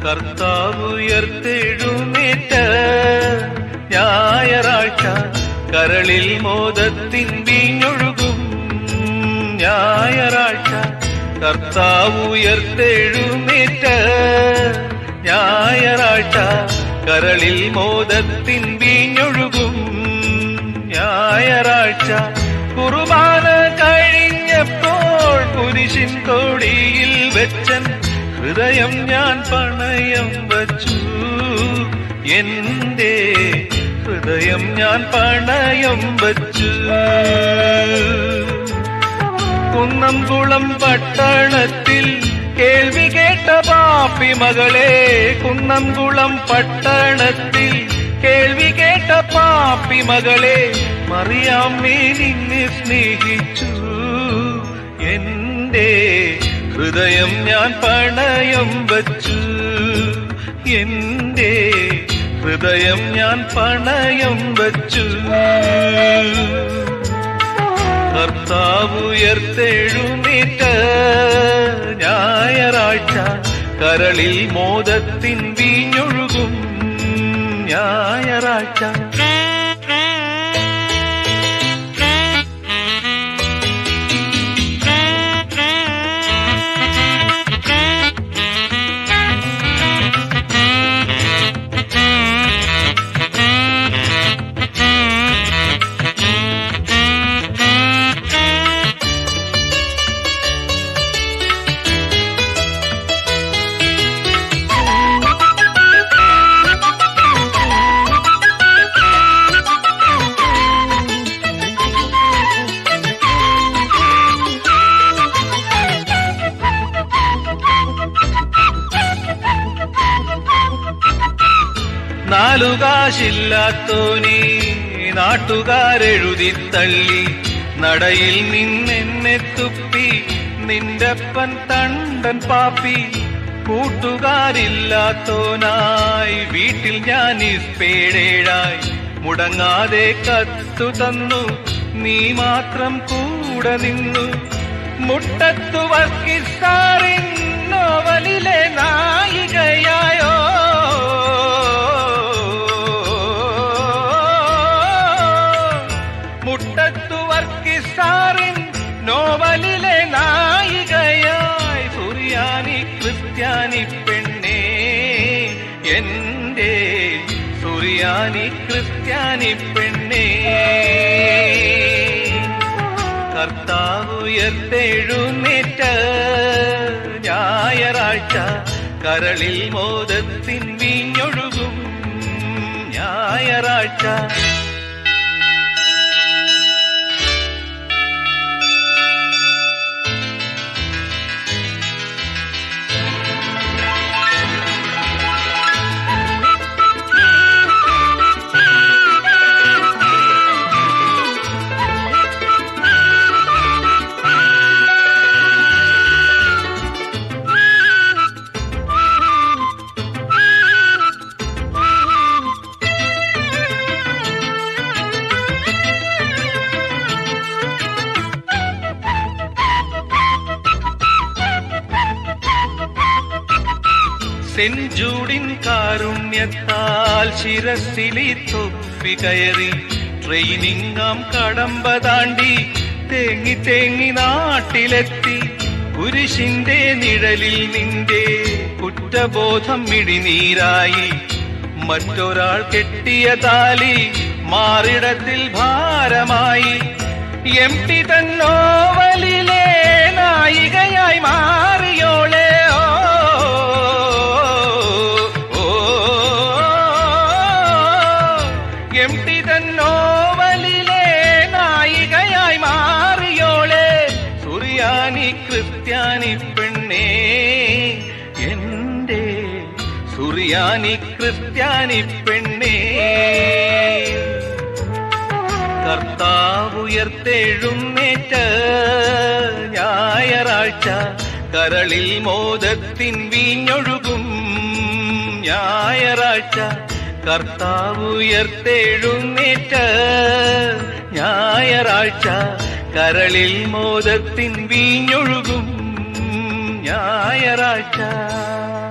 കർത്താവ് ഉയർത്തെഴുന്നേറ്റ ഞായറാഴ്ച കരളിൽ മോദത്തിൻ വീഞ്ഞൊഴുകും ഞായറാഴ്ച കർത്താവ് ഉയർത്തെഴുന്നേറ്റ ഞായറാഴ്ച കരളിൽ മോദത്തിൻ വീഞ്ഞൊഴുകും ഞായറാഴ്ച കുർബാന കഴിഞ്ഞപ്പോൾ കുരിശിൻ കൊടിയിൽ വെച്ചൻ ഹൃദയം ഞാൻ പണയം വച്ചു എന്റെ ഹൃദയം ഞാൻ പണയം വച്ചു കുന്നംകുളം പട്ടണത്തിൽ കേൾവി കേട്ട പാപ്പി മകളെ കുന്നംകുളം പട്ടണത്തിൽ കേൾവി കേട്ട പാപ്പി മകളെ മറിയാമ്മേ നിന്നെ സ്നേഹിച്ചു എന്റെ ഹൃദയം ഞാൻ പണയം വച്ചു എന്റെ ഹൃദയം ഞാൻ പണയം വച്ചു കർത്താവ് ഉയർത്തെഴുന്നേറ്റ ഞായറാഴ്ച കരളിൽ മോദത്തിൻ വീഞ്ഞൊഴുകും ഞായറാഴ്ച നാലുകാശില്ലാത്തോനീ നാട്ടുകാരെഴുതി തള്ളി നടയിൽ നിന്നെന്നെ തുപ്പി നിന്റപ്പൻ തണ്ടൻ പാപ്പി കൂട്ടുകാരില്ലാത്തോനായി വീട്ടിൽ ഞാൻ ഇസ്പേഴേഴായി മുടങ്ങാതെ കത്തു തന്നു നീ മാത്രം കൂടെ നിന്നു മുട്ടത്തു വർക്കിസാറിൻ നോവലിലെ നായികയായോ മുട്ടത്തു വർക്കിസാറിൻ നോവലിലെ നായികയായി സുറിയാനി ക്രിസ്ത്യാനി പെണ്ണേ എന്റെ സുറിയാനി ക്രിസ്ത്യാനി പെണ്ണേ കർത്താവ് ഉയർത്തെഴുന്നേറ്റ ഞായറാഴ്ച കരളിൽ മോദത്തിൻ വീഞ്ഞൊഴുകും ഞായറാഴ്ച സെന്റ് ജൂഡിൻ കാരുണ്യത്താൽ ശിരസിലി തൊപ്പി കയറി ട്രെയിനിങ്ങാം കടമ്പ താണ്ടി തേങ്ങി തേങ്ങി നാട്ടിലെത്തി കുരിശിന്റെ നിഴലിൽ നിന്റെ കുറ്റബോധം മിഴിനീരായി മറ്റൊരാൾ കെട്ടിയ താലി മാറിടത്തിൽ ഭാരമായി എംടി തന്നോവലിലെ നായികയായി മാറിയോളെ എംടി തന്നോവലിലെ നായികയായി മാറിയോളെ സുറിയാനി ക്രിസ്ത്യാനി പെണ്ണേ എന്റെ സുറിയാനി ക്രിസ്ത്യാനി പെണ്ണേ കർത്താവ് ഉയർത്തെഴുന്നേറ്റ ഞായറാഴ്ച കരളിൽ മോദത്തിൻ വീഞ്ഞൊഴുകും ഞായറാഴ്ച കർത്താവ് ഉയർത്തെഴുന്നേറ്റ ഞായറാഴ്ച കരളിൽ മോദത്തിൻ വീഞ്ഞൊഴുകും ഞായറാഴ്ച